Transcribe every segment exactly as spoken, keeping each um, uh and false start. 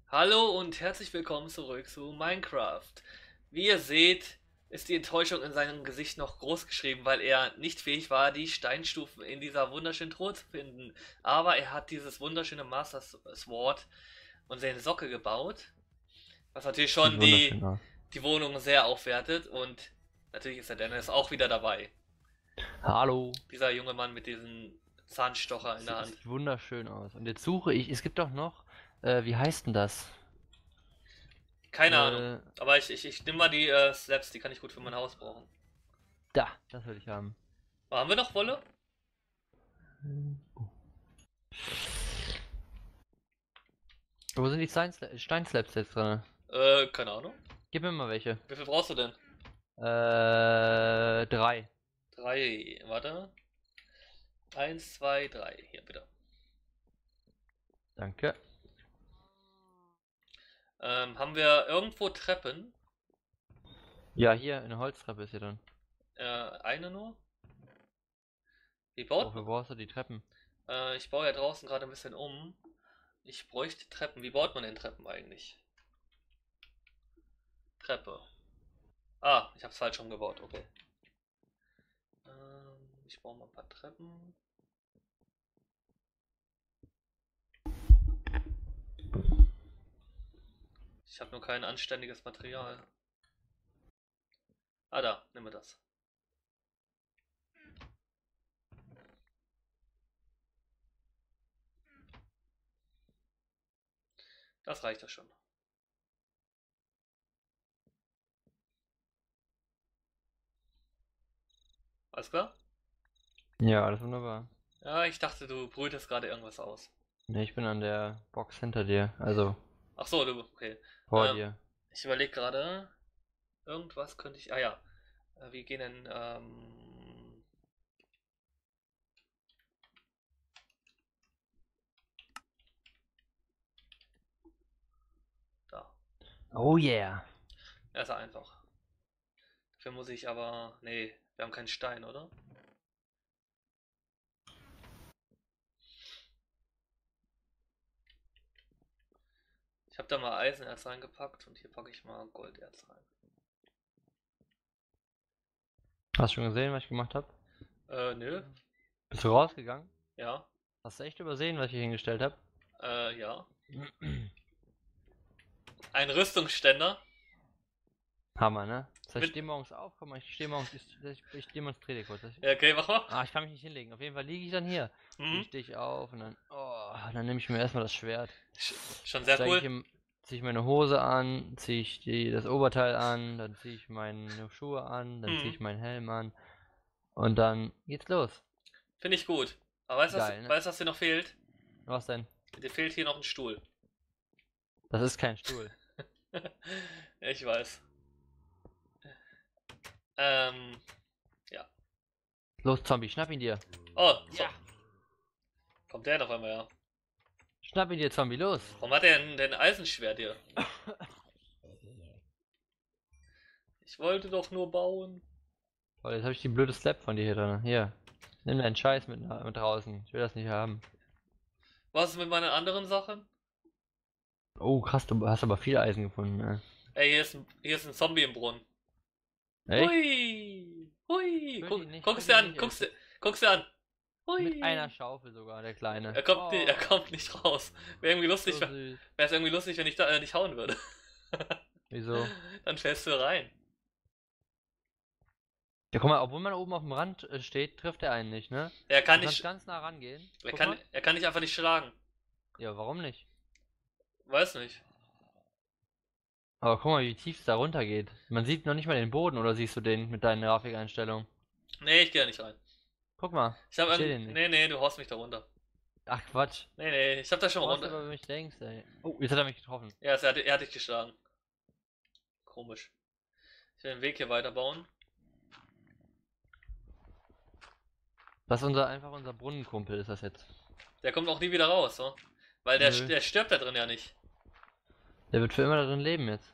Hallo und herzlich willkommen zurück zu Minecraft. Wie ihr seht, ist die Enttäuschung in seinem Gesicht noch groß geschrieben, weil er nicht fähig war, die Steinstufen in dieser wunderschönen Truhe zu finden. Aber er hat dieses wunderschöne Master Sword und seine Socke gebaut, was natürlich Sieht schon die, wunderschön aus. die Wohnung sehr aufwertet. Und natürlich ist der Dennis auch wieder dabei. Hallo. Dieser junge Mann mit diesem Zahnstocher in Sie- der Hand. Sieht wunderschön aus. Und jetzt suche ich, es gibt doch noch, äh, wie heißt denn das? Keine Ahnung. Äh, Aber ich, ich, ich nehme mal die äh, Slaps, die kann ich gut für mein Haus brauchen. da, das will ich haben. Haben wir noch Wolle? Wo sind die Steinsla- Steinslaps jetzt drin? Äh, keine Ahnung. Gib mir mal welche. Wie viel brauchst du denn? Äh, drei. Drei. Warte. Eins, zwei, drei. Hier, bitte. Danke. Ähm, haben wir irgendwo Treppen? Ja, hier, eine Holztreppe ist hier drin. Äh, eine nur? Wie baut Wofür man? brauchst du die Treppen? Äh, ich baue ja draußen gerade ein bisschen um. Ich bräuchte Treppen. Wie baut man denn Treppen eigentlich? Treppe. Ah, ich hab's falsch umgebaut. Okay. Ähm, ich baue mal ein paar Treppen. Ich habe nur kein anständiges Material. Ah, da. Nimm mir das. Das reicht ja schon. Alles klar? Ja, alles wunderbar. Ja, ich dachte, du brütest gerade irgendwas aus. Ne, ich bin an der Box hinter dir, also Ach so, du, okay. vor Ähm, dir. ich überlege gerade, irgendwas könnte ich. Ah ja, äh, wie gehen denn. Ähm, da. Oh yeah. Ja, ist ja einfach. Dafür muss ich aber. Nee, wir haben keinen Stein, oder? Ich habe da mal Eisenerz reingepackt und hier packe ich mal Golderz rein. Hast du schon gesehen, was ich gemacht habe? Äh, nö. Bist du rausgegangen? Ja. Hast du echt übersehen, was ich hier hingestellt habe? Äh, ja. Ein Rüstungsständer. Hammer, ne? Das heißt, ich Mit. stehe morgens auf, guck mal, ich stehe morgens, ich, ich, ich demonstriere dir kurz. Ich, Ja, okay, mach mal. ah, ich kann mich nicht hinlegen. Auf jeden Fall liege ich dann hier. Mhm. Dann stehe ich auf und dann, oh, dann nehme ich mir erstmal das Schwert. Sch schon sehr Steige ich cool. im, ziehe ich meine Hose an, ziehe ich die, das Oberteil an, dann ziehe ich meine Schuhe an, dann ziehe Mhm. ich meinen Helm an und dann geht's los. Finde ich gut. Aber weißt du, was, Geil, ne? weißt, was dir noch fehlt? Was denn? Dir fehlt hier noch ein Stuhl. Das ist kein Stuhl. Ich weiß. Ähm, ja. Los, Zombie, schnapp ihn dir. Oh, so. Ja. Kommt der auf einmal, ja. Schnapp ihn dir, Zombie, los. Warum hat der denn, denn Eisenschwert hier? Ich wollte doch nur bauen. Toll, jetzt habe ich die blöde Slap von dir hier drin. Hier. Nimm deinen Scheiß mit, nach- mit draußen. Ich will das nicht haben. Was ist mit meinen anderen Sachen? Oh, krass, du hast aber viel Eisen gefunden, ne? Ey, hier ist ein, hier ist ein Zombie im Brunnen. Echt? Hui! Hui! Will Guck, ihn nicht, guck's will dir ihn an, nicht guck's dir, essen. guck's dir an. Mit einer Hui! Schaufel sogar, der Kleine. Er kommt, Oh, nicht, er kommt nicht raus. Wäre irgendwie lustig, so süß. wäre es irgendwie lustig, wenn ich da äh, nicht hauen würde. Wieso? Dann fällst du rein. Ja, guck mal, obwohl man oben auf dem Rand äh, steht, trifft er einen nicht, ne? Er kann Du kannst nicht, ganz nah rangehen. er Guck kann, mal. er kann dich einfach nicht schlagen. Ja, warum nicht? Weiß nicht. Aber guck mal, wie tief es da runter geht. Man sieht noch nicht mal den Boden, oder siehst du den mit deinen Grafikeinstellungen? Nee, ich gehe da nicht rein. Guck mal, Ich hab ich seh irgend... den nicht. Nee, nee, du haust mich da runter. Ach Quatsch. Nee, nee, ich hab da schon Du hast runter. aber mich längst, ey. Oh, jetzt hat er mich getroffen. Ja, er hat, er hat dich geschlagen. Komisch. Ich will den Weg hier weiterbauen. Das ist unser, einfach unser Brunnenkumpel, ist das jetzt. Der kommt auch nie wieder raus, so. Weil der, Nö. der stirbt da drin ja nicht. Der wird für immer darin leben jetzt.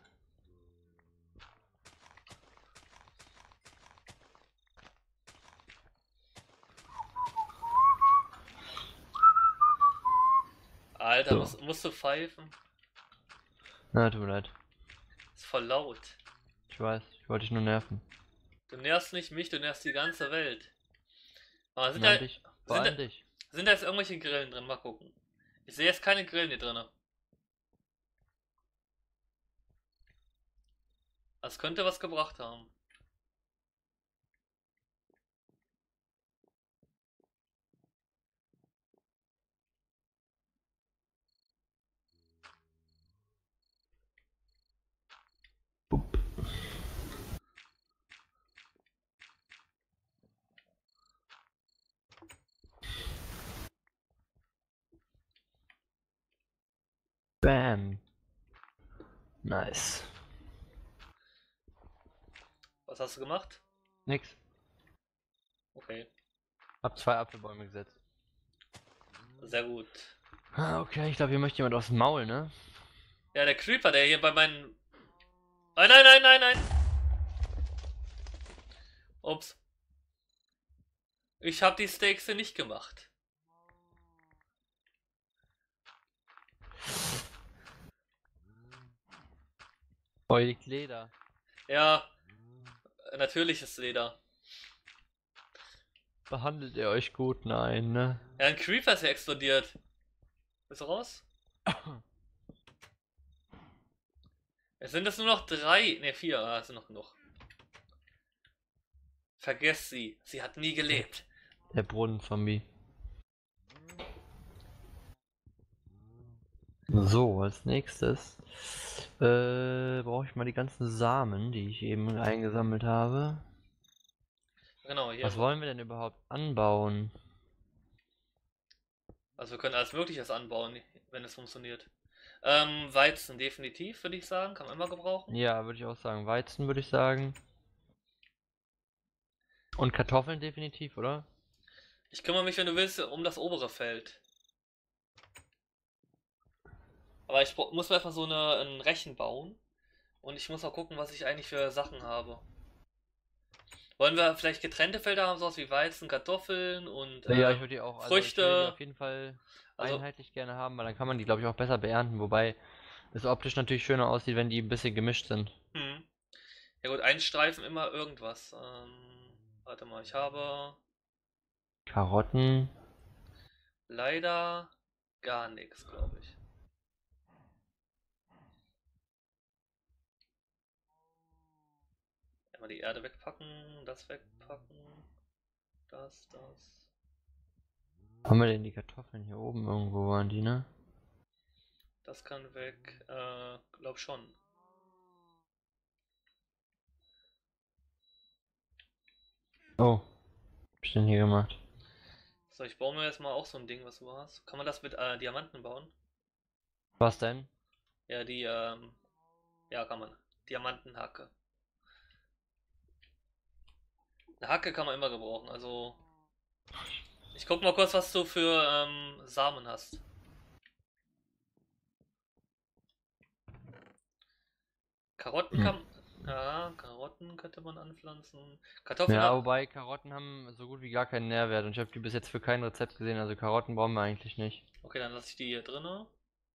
Alter, So. musst, musst du pfeifen? Na, tut mir leid. Ist voll laut. Ich weiß, ich wollte dich nur nerven. Du nervst nicht mich, du nervst die ganze Welt. Aber sind Nein, da, dich. Vor sind da, allem dich. sind da jetzt irgendwelche Grillen drin? Mal gucken. Ich sehe jetzt keine Grillen hier drin. Das könnte was gebracht haben. Bam. Nice. Was hast du gemacht? Nix. Okay, Hab zwei Apfelbäume gesetzt. sehr gut. Ah, okay, ich glaube, hier möchte jemand aufs Maul, ne? Ja, der Creeper, der hier bei meinen... Nein, nein, nein, nein, nein! Ups. Ich habe die Steaks hier nicht gemacht. Oh, hier liegt Leder. Ja, natürliches Leder. Behandelt ihr euch gut? Nein, ne? Ja, ein Creeper ist ja explodiert. Bist du raus? Es sind es nur noch drei, ne vier, ah, es sind noch genug. Vergesst sie, sie hat nie gelebt. Der Brunnenzombie. So, als nächstes äh, brauche ich mal die ganzen Samen, die ich eben eingesammelt habe. Genau, hier. Was wollen wir denn überhaupt anbauen? Also wir können alles Mögliche anbauen, wenn es funktioniert. Ähm, Weizen definitiv, würde ich sagen, kann man immer gebrauchen. Ja, würde ich auch sagen. Weizen würde ich sagen. Und Kartoffeln definitiv, oder? Ich kümmere mich, wenn du willst, um das obere Feld. Aber ich bra- muss mir einfach so eine, ein Rechen bauen. Und ich muss mal gucken, was ich eigentlich für Sachen habe. Wollen wir vielleicht getrennte Felder haben, sowas wie Weizen, Kartoffeln und Ja, äh, ich würde die auch, also ich Früchte? würde die auf jeden Fall Also, einheitlich gerne haben, weil dann kann man die, glaube ich, auch besser beernten. Wobei es optisch natürlich schöner aussieht, wenn die ein bisschen gemischt sind. hm. Ja gut, ein Streifen immer irgendwas. Ähm, warte mal, ich habe Karotten. leider gar nichts, glaube ich. Einmal die Erde wegpacken, das wegpacken, das, das. Haben wir denn die Kartoffeln hier oben irgendwo waren die, ne? Das kann weg, äh, glaub schon. Oh, hab ich denn hier gemacht? So, ich baue mir jetzt mal auch so ein Ding, was du hast. Kann man das mit äh, Diamanten bauen? Was denn? Ja, die, ähm, ja, kann man. Diamantenhacke. Eine Hacke kann man immer gebrauchen, also. Ich guck mal kurz, was du für ähm, Samen hast. Karotten Hm. kann. Ja, Karotten könnte man anpflanzen. Kartoffeln. Ja, ha- wobei Karotten haben so gut wie gar keinen Nährwert und ich habe die bis jetzt für kein Rezept gesehen, also Karotten brauchen wir eigentlich nicht. Okay, dann lasse ich die hier drinne.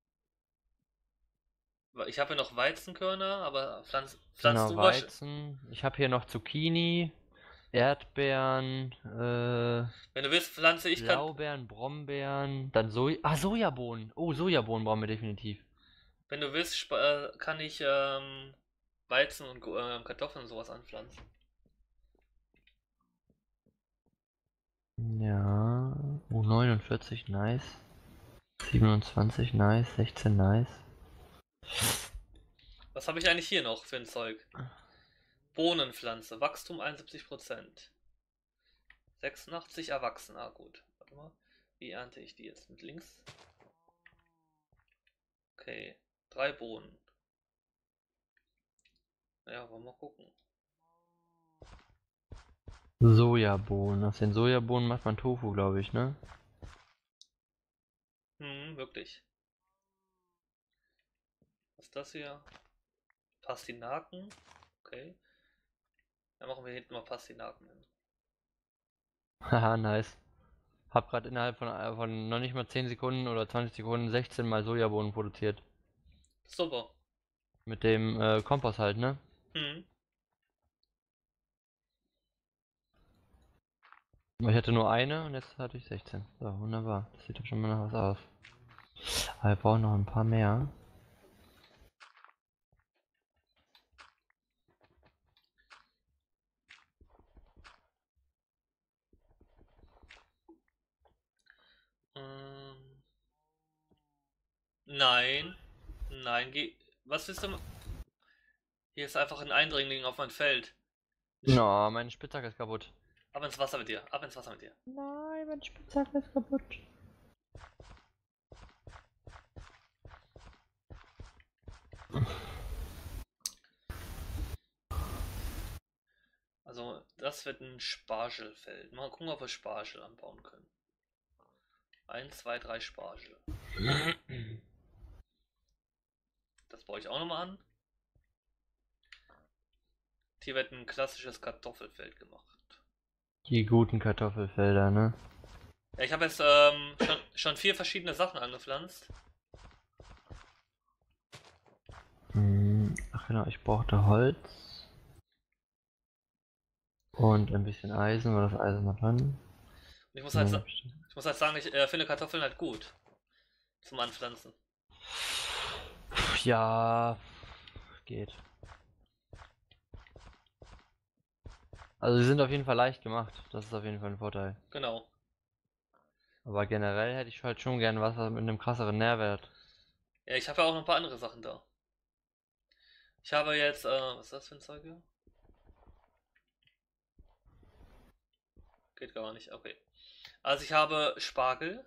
Ich habe ja noch Weizenkörner, aber pflanz, pflanzt Genau, du was? Weizen. Ich habe hier noch Zucchini, Erdbeeren, äh, Wenn du willst, pflanze ich kann. Blaubeeren, Brombeeren, dann Soja. Ah, Sojabohnen. Oh, Sojabohnen brauchen wir definitiv. Wenn du willst, sp- äh, kann ich ähm, Weizen und äh, Kartoffeln und sowas anpflanzen. Ja. Oh, neunundvierzig, nice. siebenundzwanzig, nice. sechzehn, nice. Was habe ich eigentlich hier noch für ein Zeug? Bohnenpflanze, Wachstum einundsiebzig Prozent. sechsundachtzig erwachsen. Ah, gut. Warte mal. Wie ernte ich die jetzt? Mit links? Okay. Drei Bohnen. Ja, wollen wir mal gucken. Sojabohnen. Aus den Sojabohnen macht man Tofu, glaube ich, ne? Hm, wirklich. Was ist das hier? Pastinaken. Okay. Dann machen wir hinten mal Pastinaken hin. Haha, nice. Hab gerade innerhalb von, äh, von noch nicht mal zehn Sekunden oder zwanzig Sekunden sechzehn mal Sojabohnen produziert. Super. Mit dem äh, Kompass halt, ne? Hm. Ich hatte nur eine und jetzt hatte ich sechzehn. So, wunderbar. Das sieht doch schon mal nach was aus. Aber wir brauchen noch ein paar mehr. Ähm, nein. Nein, geh. Was willst du? ma- Hier ist einfach ein Eindringling auf mein Feld. Sch- No, meine Spitzhacke ist kaputt. Ab ins Wasser mit dir. Ab ins Wasser mit dir. Nein, meine Spitzhacke ist kaputt. Also, das wird ein Spargelfeld. Mal gucken, ob wir Spargel anbauen können. Eins, zwei, drei Spargel. Das baue ich auch nochmal an. Hier wird ein klassisches Kartoffelfeld gemacht. Die guten Kartoffelfelder, ne? Ja, ich habe jetzt ähm, schon, schon vier verschiedene Sachen angepflanzt. Hm, ach genau, ich brauchte Holz. Und ein bisschen Eisen, war das Eisen noch dran? Und ich muss halt, Nee, sa- bestimmt. ich muss halt sagen, ich äh, finde Kartoffeln halt gut zum Anpflanzen. Ja, geht. Also sie sind auf jeden Fall leicht gemacht. Das ist auf jeden Fall ein Vorteil. Genau. Aber generell hätte ich halt schon gern was mit einem krasseren Nährwert. Ja, ich habe ja auch noch ein paar andere Sachen da. Ich habe jetzt, äh, was ist das für ein Zeug hier? Geht gar nicht, okay. Also ich habe Spargel,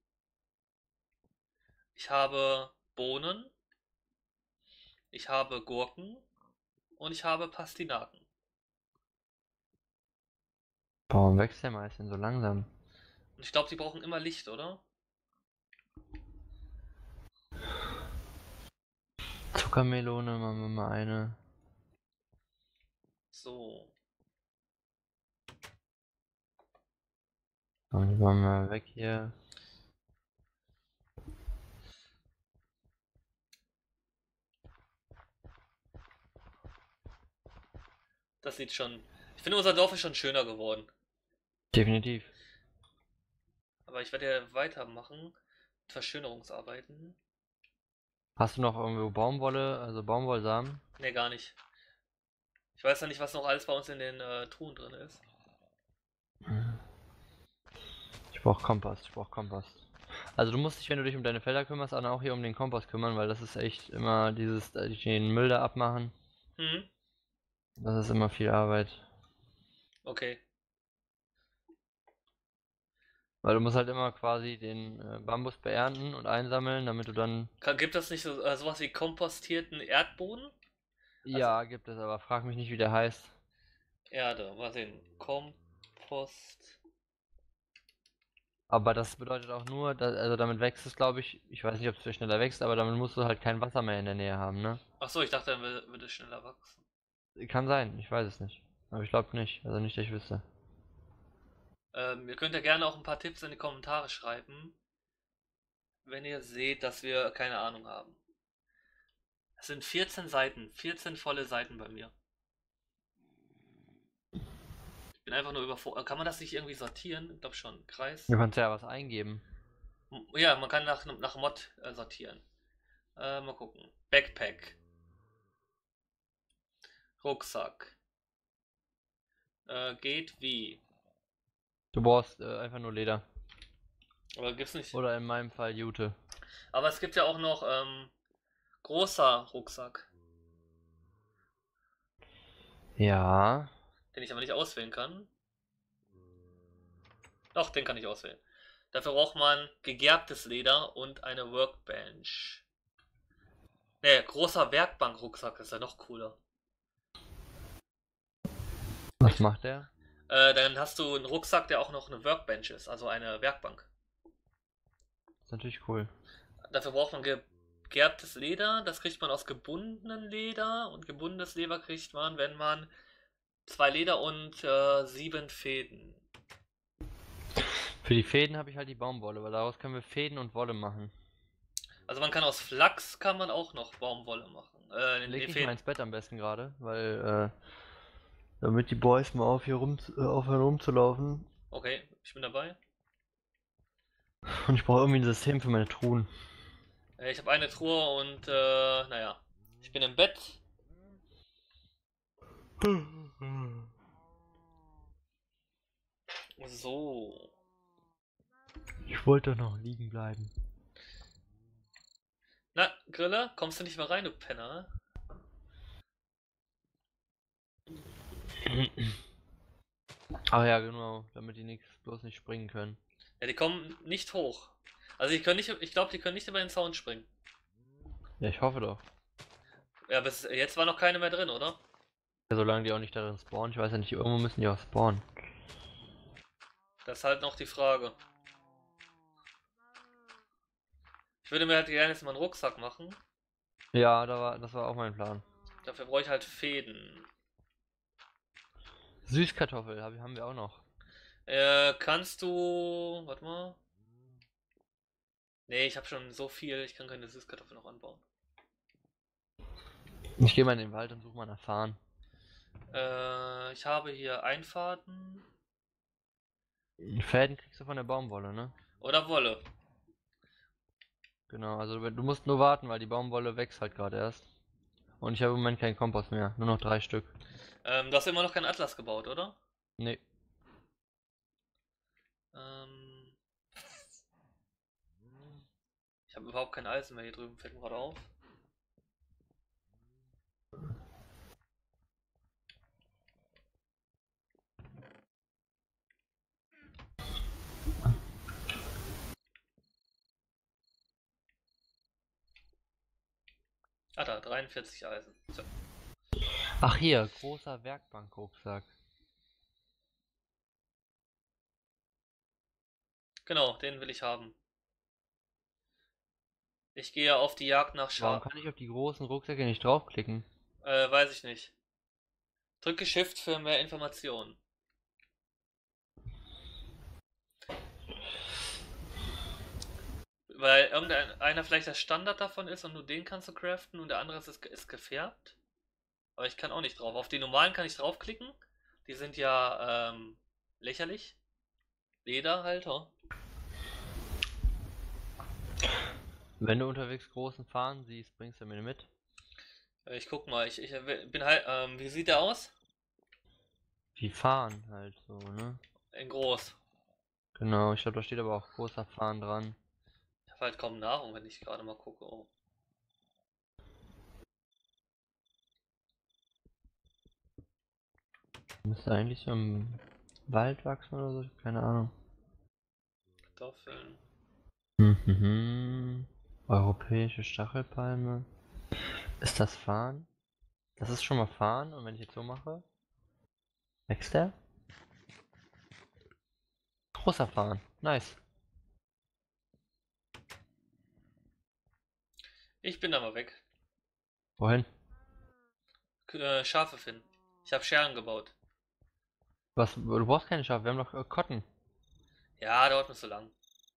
ich habe Bohnen, ich habe Gurken und ich habe Pastinaken. Warum wächst der Mais denn so langsam? Und ich glaube, die brauchen immer Licht, oder? Zuckermelone, machen wir mal eine. So. Und die machen wir weg hier. Das sieht schon. Ich finde, unser Dorf ist schon schöner geworden. Definitiv. Aber ich werde ja weitermachen mit Verschönerungsarbeiten. Hast du noch irgendwo Baumwolle, also Baumwollsamen? Ne, gar nicht. Ich weiß ja nicht, was noch alles bei uns in den äh, Truhen drin ist. Ich brauch Kompost, ich brauch Kompost. Also du musst dich, wenn du dich um deine Felder kümmerst, dann auch hier um den Kompost kümmern, weil das ist echt immer dieses, äh, den Müll da abmachen. Hm, Das ist immer viel Arbeit. okay. Weil du musst halt immer quasi den äh, Bambus beernten und einsammeln, damit du dann... Kann, gibt es nicht so, äh, sowas wie kompostierten Erdboden? Also Ja, gibt es, aber frag mich nicht, wie der heißt. Erde, mal sehen. Kompost. Aber das bedeutet auch nur, dass, also damit wächst es, glaube ich, ich weiß nicht, ob es viel schneller wächst, aber damit musst du halt kein Wasser mehr in der Nähe haben, ne? Ach so, ich dachte, dann wür- würde es schneller wachsen. Kann sein, ich weiß es nicht. Aber ich glaube nicht, also nicht, dass ich wüsste. Ähm, ihr könnt ja gerne auch ein paar Tipps in die Kommentare schreiben, wenn ihr seht, dass wir keine Ahnung haben. Es sind vierzehn Seiten, vierzehn volle Seiten bei mir. Ich bin einfach nur überfordert. Kann man das nicht irgendwie sortieren? Ich glaube schon. Kreis. Du kannst ja was eingeben. M- Ja, man kann nach, nach Mod äh, sortieren. Äh, mal gucken. Backpack. Rucksack. Äh, geht wie. Du brauchst äh, einfach nur Leder. Aber gibt's nicht. Oder in meinem Fall Jute. Aber es gibt ja auch noch ähm, großer Rucksack, Ja. den ich aber nicht auswählen kann. Doch, den kann ich auswählen. Dafür braucht man gegerbtes Leder und eine Workbench. Ne, großer Werkbankrucksack ist ja noch cooler. Was macht der? Äh, dann hast du einen Rucksack, der auch noch eine Workbench ist, also eine Werkbank. Ist natürlich cool. Dafür braucht man gegerbtes Leder, das kriegt man aus gebundenem Leder und gebundenes Leder kriegt man, wenn man zwei Leder und äh, sieben Fäden. Für die Fäden habe ich halt die Baumwolle, weil daraus können wir Fäden und Wolle machen. Also man kann aus Flachs kann man auch noch Baumwolle machen. Äh, nee, Leg nee, dich Fäden. mal ins Bett am besten gerade, weil, äh, damit die Boys mal auf hier rum, äh, aufhören rumzulaufen. Okay, ich bin dabei. Und ich brauche irgendwie ein System für meine Truhen. Äh, ich habe eine Truhe und äh, naja. Ich bin im Bett. So. Ich wollte doch noch liegen bleiben. Na, Grille, kommst du nicht mal rein, du Penner? Ach ja, genau, damit die nix, bloß nicht springen können. Ja, die kommen nicht hoch. Also die können nicht, ich glaube, die können nicht über den Zaun springen. Ja, ich hoffe doch. Ja, bis jetzt war noch keine mehr drin, oder? Ja, solange die auch nicht darin spawnen. Ich weiß ja nicht, irgendwo müssen die auch spawnen. Das ist halt noch die Frage. Ich würde mir halt gerne jetzt mal einen Rucksack machen. Ja, da war, das war auch mein Plan. Dafür brauche ich halt Fäden. Süßkartoffel hab, haben wir auch noch. Äh, kannst du. Warte mal. Nee, ich habe schon so viel, ich kann keine Süßkartoffeln noch anbauen. Ich gehe mal in den Wald und suche mal nach Farn. Äh, ich habe hier Einfahrten. Fäden kriegst du von der Baumwolle, ne? Oder Wolle. Genau, also wenn- du musst nur warten, weil die Baumwolle wächst halt gerade erst. Und ich habe im Moment keinen Kompost mehr, nur noch drei Stück. Ähm, du hast immer noch keinen Atlas gebaut, oder? Nee. Ähm, ich habe überhaupt kein Eisen mehr hier drüben, fällt mir gerade auf. Ah, da, dreiundvierzig Eisen. So. Ach hier, großer Werkbankrucksack. Genau, den will ich haben. Ich gehe auf die Jagd nach Warum Scha. kann ich auf die großen Rucksäcke nicht draufklicken? Äh, weiß ich nicht. Drücke Shift für mehr Informationen. Weil irgendeiner vielleicht der Standard davon ist und nur den kannst du craften und der andere ist, ist gefärbt. Aber ich kann auch nicht drauf. Auf die normalen kann ich draufklicken. Die sind ja ähm, lächerlich. Lederhalter. Wenn du unterwegs großen Farn siehst, bringst du mir mit. Äh, ich guck mal, ich, ich bin halt. Ähm, wie sieht der aus? Wie Farn halt so, ne? In groß. Genau, ich glaube, da steht aber auch großer Farn dran. Ich habe halt kaum Nahrung, wenn ich gerade mal gucke. Oh. Müsste eigentlich so im Wald wachsen oder so, keine Ahnung. Kartoffeln. Mhm. Europäische Stachelpalme. Ist das Farn? Das ist schon mal Farn und wenn ich jetzt so mache, wächst der? Großer Farn. Nice. Ich bin da mal weg. Wohin? K äh, Schafe finden. Ich habe Scheren gebaut. Was? Du brauchst keine Schafe, wir haben doch äh, Kotten. Ja, dauert mir so lang.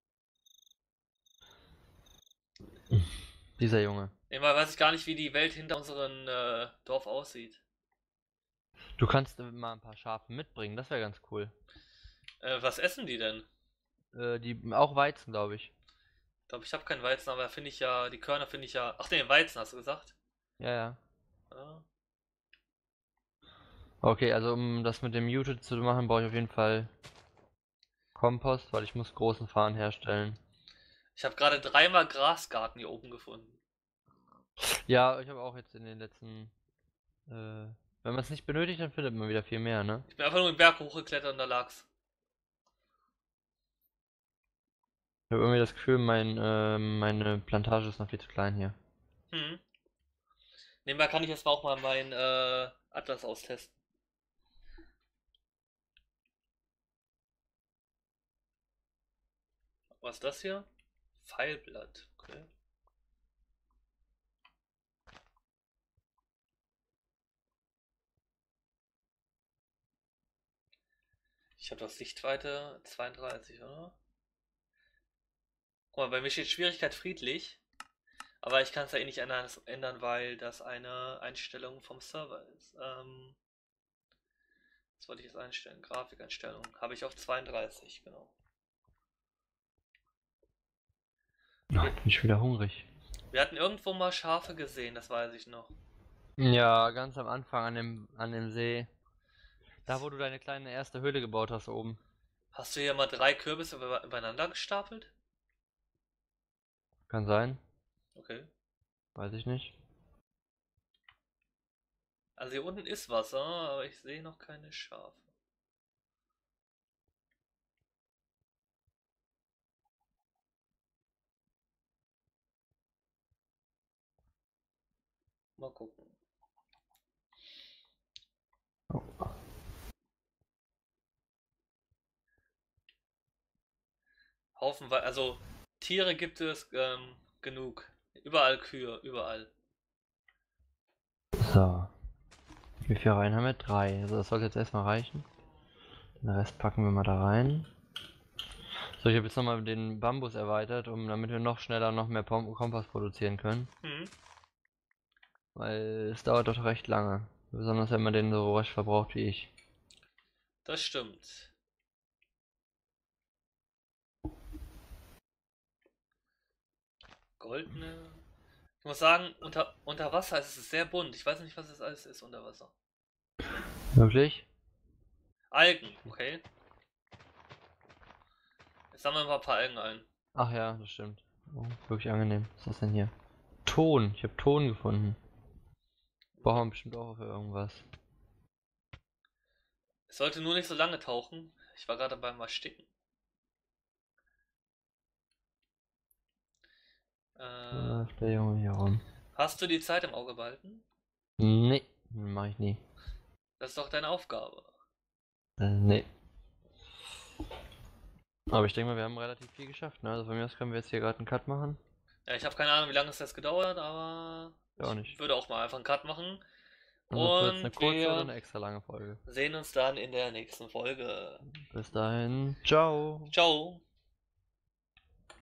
Dieser Junge. Immer weiß ich gar nicht, wie die Welt hinter unserem äh, Dorf aussieht. Du kannst äh, mal ein paar Schafe mitbringen, das wäre ganz cool. Äh, was essen die denn? Äh, die auch Weizen, glaube ich. Ich glaube, ich habe keinen Weizen, aber finde ich ja, die Körner finde ich ja. Ach nee, Weizen hast du gesagt. Ja, ja. Ja. Okay, also um das mit dem Muted zu machen, brauche ich auf jeden Fall Kompost, weil ich muss großen Farn herstellen. Ich habe gerade dreimal Grasgarten hier oben gefunden. Ja, ich habe auch jetzt in den letzten, äh, wenn man es nicht benötigt, dann findet man wieder viel mehr, ne? Ich bin einfach nur den Berg hochgeklettert und da lag's. Ich habe irgendwie das Gefühl, mein, äh, meine Plantage ist noch viel zu klein hier. Hm. Nebenbei kann ich jetzt mal auch mal meinen äh, Atlas austesten. Was ist das hier? Pfeilblatt. Okay. Ich habe doch Sichtweite zweiunddreißig, oder? Guck mal, bei mir steht Schwierigkeit friedlich. Aber ich kann es ja eh nicht ändern, ändern, weil das eine Einstellung vom Server ist. Ähm, was wollte ich jetzt einstellen? Grafikeinstellung. Habe ich auf zweiunddreißig, genau. Ja, jetzt bin ich wieder hungrig. Wir hatten irgendwo mal Schafe gesehen, das weiß ich noch. Ja, ganz am Anfang an dem, an dem See. Da, wo du deine kleine erste Höhle gebaut hast oben. Hast du hier mal drei Kürbisse über- übereinander gestapelt? Kann sein, Okay. weiß ich nicht. Also hier unten ist Wasser, aber ich sehe noch keine Schafe. Mal gucken. Oh. Haufenweise, also Tiere gibt es ähm, genug. Überall Kühe, überall. So. Wie viel rein haben wir? Drei. Also das sollte jetzt erstmal reichen. Den Rest packen wir mal da rein. So, ich habe jetzt nochmal den Bambus erweitert, um damit wir noch schneller noch mehr Pom Kompost produzieren können. Mhm. Weil es dauert doch recht lange. Besonders wenn man den so rasch verbraucht wie ich. Das stimmt. Goldene. Ich muss sagen, unter, unter Wasser ist es sehr bunt. Ich weiß nicht, was es alles ist unter Wasser. Wirklich? Algen, okay. Jetzt sammeln wir ein paar Algen ein. Ach ja, das stimmt. Oh, wirklich angenehm. Was ist das denn hier? Ton. Ich habe Ton gefunden. Brauchen wir bestimmt auch für irgendwas. Es sollte nur nicht so lange tauchen. Ich war gerade beim Ersticken. Wo Äh, läuft der Junge hier rum? hast du die Zeit im Auge behalten? Nee, mach ich nie. Das ist doch deine Aufgabe. Äh, nee. Aber ich denke mal, wir haben relativ viel geschafft, ne? Also von mir aus können wir jetzt hier gerade einen Cut machen. Ja, ich habe keine Ahnung, wie lange es jetzt gedauert, aber Ja, auch ich nicht. würde auch mal einfach einen Cut machen. Also wird es eine Und kurze oder wir eine extra lange Folge. sehen uns dann in der nächsten Folge. Bis dahin, ciao. Ciao.